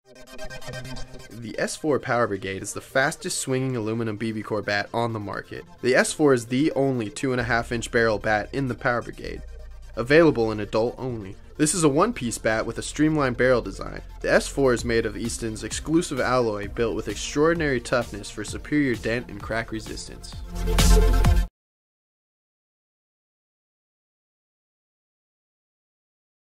The S4 Power Brigade is the fastest swinging aluminum BBCOR bat on the market. The S4 is the only 2.5-inch barrel bat in the Power Brigade, available in adult only. This is a one-piece bat with a streamlined barrel design. The S4 is made of Easton's exclusive alloy built with extraordinary toughness for superior dent and crack resistance.